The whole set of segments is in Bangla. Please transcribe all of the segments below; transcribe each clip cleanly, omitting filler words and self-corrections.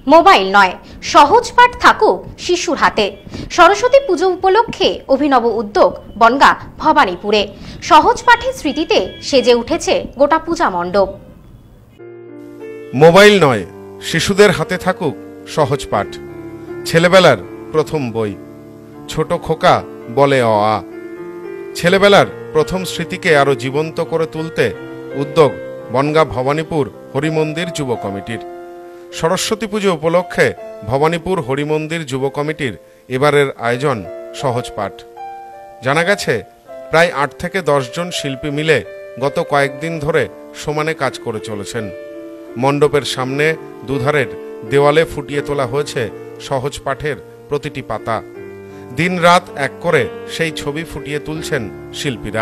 মোবাইল নয়, সহজ পাঠ থাকুক শিশুর হাতে। সরস্বতী পুজো উপলক্ষে অভিনব উদ্যোগ বনগাঁ ভবানীপুরে। সহজ পাঠের স্মৃতিতে সেজে উঠেছে গোটা পূজা মণ্ডপ। মোবাইল নয়, শিশুদের হাতে থাকুক সহজ পাঠ। ছেলেবেলার প্রথম বই, ছোট খোকা বলে অ আ। ছেলেবেলার প্রথম স্মৃতিকে আরো জীবন্ত করে তুলতে উদ্যোগ বনগাঁ ভবানীপুর হরিমন্দির যুব কমিটির। সরস্বতী পুজো উপলক্ষে ভবানীপুর হরিমন্দির যুব কমিটির এবারের আয়োজন সহজ পাঠ। জানা গেছে প্রায় 8 থেকে 10 জন শিল্পী মিলে গত কয়েকদিন ধরে সমানে কাজ করে চলেছেন। মণ্ডপের সামনে দুধারের দেওয়ালে ফুটিয়ে তোলা হয়েছে সহজ পাঠের প্রতিটি পাতা। দিন রাত এক করে সেই ছবি ফুটিয়ে তুলছেন শিল্পীরা।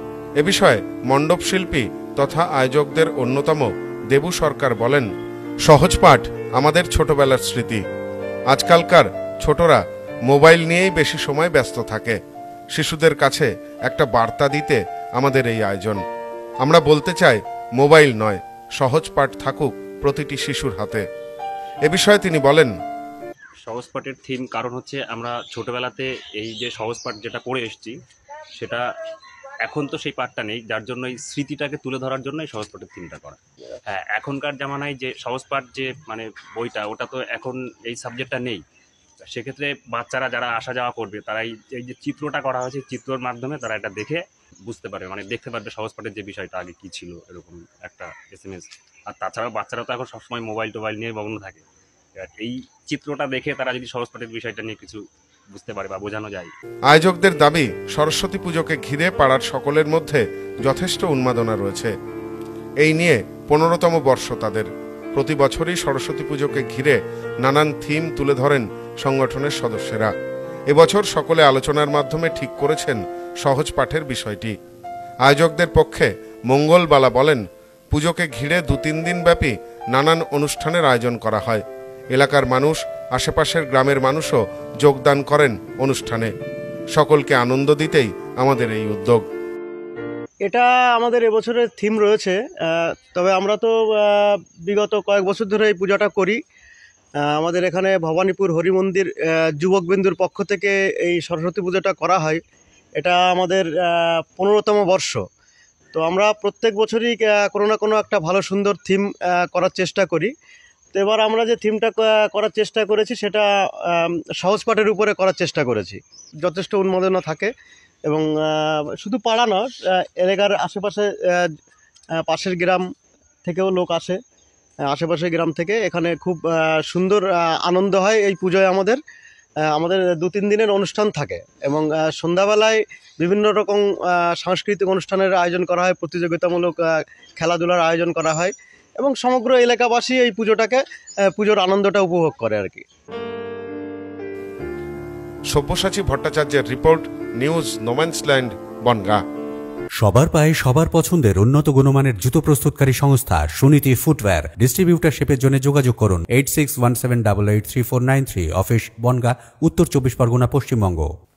এ বিষয়ে মণ্ডপ শিল্পী তথা আয়োজকদের অন্যতম দেবু সরকার বলেন, সহজ পাঠ আমাদের ছোটবেলার স্মৃতি। আজকালকার ছোটরা মোবাইল নিয়েই বেশি সময় ব্যস্ত থাকে। শিশুদের কাছে একটা বার্তা দিতে আমাদের এই আয়োজন। আমরা বলতে চাই, মোবাইল নয়, সহজ পাঠ থাকুক প্রতিটি শিশুর হাতে। এ বিষয়ে তিনি বলেন, সহজ পাঠের থিম কারণ হচ্ছে আমরা ছোটবেলাতে এই যে সহজ পাঠ যেটা পড়ে এসেছি সেটা এখন তো সেই পাঠটা নেই, যার জন্য এই স্মৃতিটাকে তুলে ধরার জন্য এই সহজ পাঠের থিমটা করা। হ্যাঁ, এখনকার জামানায় যে সহজ পাঠ যে বইটা, ওটা তো এখন এই সাবজেক্টটা নেই। সেক্ষেত্রে বাচ্চারা যারা আসা যাওয়া করবে তারা এই যে চিত্রটা করা হয়েছে, চিত্রের মাধ্যমে তারা এটা দেখে বুঝতে পারবে, দেখতে পারবে সহজ পাঠের যে বিষয়টা আগে কি ছিল, এরকম একটা SMS। আর তাছাড়াও বাচ্চারা তো এখন সবসময় মোবাইল টোবাইল নিয়ে মগ্ন থাকে। এই চিত্রটা দেখে তারা যদি সহজ পাঠের বিষয়টা নিয়ে কিছু বুঝতে পারে বা বোঝানো যায়। আয়োজকদের দাবি, সরস্বতী পুজোকে ঘিরে পাড়ার সকলের মধ্যে যথেষ্ট উন্মাদনা রয়েছে। এই নিয়ে 15তম বর্ষ তাদের। প্রতি বছরই সরস্বতী পুজোকে ঘিরে নানান থিম তুলে ধরেন সংগঠনের সদস্যরা। এবছর সকলে আলোচনার মাধ্যমে ঠিক করেছেন সহজ পাঠের বিষয়টি। আয়োজকদের পক্ষে মঙ্গলবালা বলেন, পুজোকে ঘিরে 2-3 দিন ব্যাপী নানান অনুষ্ঠানের আয়োজন করা হয়। এলাকার মানুষ, আশেপাশের গ্রামের মানুষও যোগদান করেন অনুষ্ঠানে। সকলকে আনন্দ দিতেই আমাদের এই উদ্যোগ। এটা আমাদের এবছরের থিম রয়েছে। তবে আমরা তো বিগত কয়েক বছর ধরে এই পূজাটা করি। আমাদের এখানে ভবানীপুর হরিমন্দির যুবকবিন্দুর পক্ষ থেকে এই সরস্বতী পুজোটা করা হয়। এটা আমাদের 15তম বর্ষ। তো আমরা প্রত্যেক বছরই কোনো না কোনো একটা ভালো সুন্দর থিম করার চেষ্টা করি। তো এবার আমরা যে থিমটা করার চেষ্টা করেছি সেটা সহজ পাঠের উপরে করার চেষ্টা করেছি। যথেষ্ট উন্মাদনা থাকে এবং শুধু পাড়া না, এলাকার আশেপাশে পাশের গ্রাম থেকেও লোক আসে। আশেপাশের গ্রাম থেকে এখানে খুব সুন্দর আনন্দ হয় এই পুজোয়। আমাদের 2-3 দিনের অনুষ্ঠান থাকে এবং সন্ধ্যাবেলায় বিভিন্ন রকম সাংস্কৃতিক অনুষ্ঠানের আয়োজন করা হয়, প্রতিযোগিতামূলক খেলাধুলার আয়োজন করা হয় এবং সমগ্র এলাকাবাসী এই পুজোর আনন্দটা উপভোগ করে আর কি। সব্যসাচী ভট্টাচার্যের রিপোর্ট, নিউজ নোম্যান্সল্যান্ড, বনগাঁ। সবার পায়ে সবার পছন্দের উন্নত গুণমানের জুতো প্রস্তুতকারী সংস্থা সুনীতি ফুটওয়্যার। ডিস্ট্রিবিউটারশিপের জন্য যোগাযোগ করুন 8617883493। অফিস বনগাঁ, উত্তর 24 পরগনা, পশ্চিমবঙ্গ।